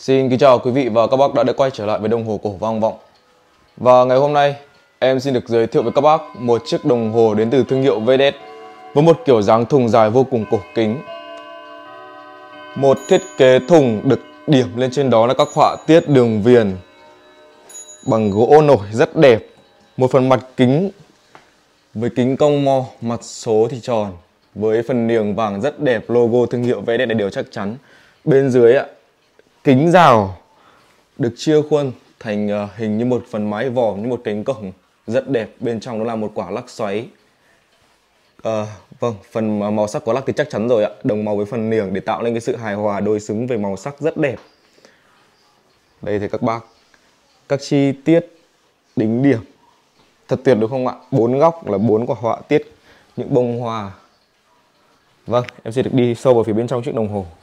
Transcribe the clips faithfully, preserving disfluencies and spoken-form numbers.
Xin kính chào quý vị và các bác đã đã quay trở lại với đồng hồ cổ vang vọng. Và ngày hôm nay em xin được giới thiệu với các bác một chiếc đồng hồ đến từ thương hiệu vê đê ét với một kiểu dáng thùng dài vô cùng cổ kính. Một thiết kế thùng được điểm lên trên đó là các họa tiết đường viền bằng gỗ nổi rất đẹp. Một phần mặt kính với kính cong mo, mặt số thì tròn với phần niềng vàng rất đẹp, logo thương hiệu vê đê ét là điều chắc chắn. Bên dưới ạ, kính rào được chia khuôn thành hình như một phần mái vòm, như một cánh cổng rất đẹp. Bên trong nó là một quả lắc xoáy. À, vâng, phần màu sắc của lắc thì chắc chắn rồi ạ, đồng màu với phần niềng để tạo nên cái sự hài hòa đối xứng về màu sắc rất đẹp. Đây thì các bác, các chi tiết đính điểm thật tuyệt đúng không ạ? Bốn góc là bốn quả họa tiết những bông hoa. Vâng, em sẽ được đi sâu vào phía bên trong chiếc đồng hồ.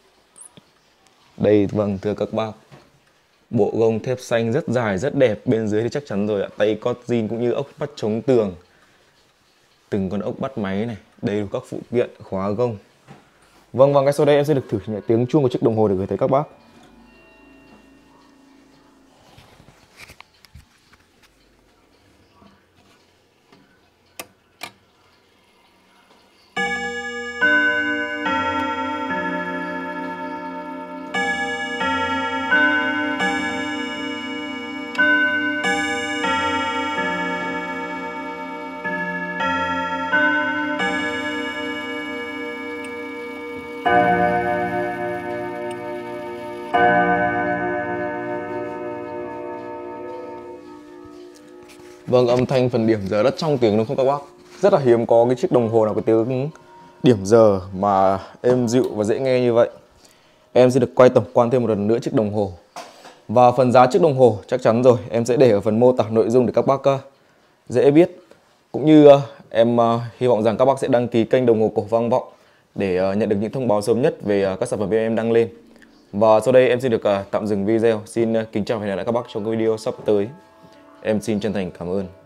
Đây, vâng, thưa các bác, bộ gông thép xanh rất dài, rất đẹp. Bên dưới thì chắc chắn rồi ạ, tay cót zin cũng như ốc bắt chống tường. Từng con ốc bắt máy này, đầy đủ các phụ kiện, khóa gông. Vâng, và ngay sau đây em sẽ được thử nhảy tiếng chuông của chiếc đồng hồ để gửi tới các bác. Vâng, âm thanh phần điểm giờ rất trong tiếng đúng không các bác? Rất là hiếm có cái chiếc đồng hồ nào có tiếng điểm giờ mà êm dịu và dễ nghe như vậy. Em sẽ được quay tổng quan thêm một lần nữa chiếc đồng hồ. Và phần giá chiếc đồng hồ chắc chắn rồi, em sẽ để ở phần mô tả nội dung để các bác uh, dễ biết. Cũng như uh, em uh, hy vọng rằng các bác sẽ đăng ký kênh Đồng Hồ Cổ Vang Vọng để uh, nhận được những thông báo sớm nhất về uh, các sản phẩm em đăng lên. Và sau đây em xin được uh, tạm dừng video. Xin uh, kính chào và hẹn gặp lại các bác trong cái video sắp tới. Em xin chân thành cảm ơn.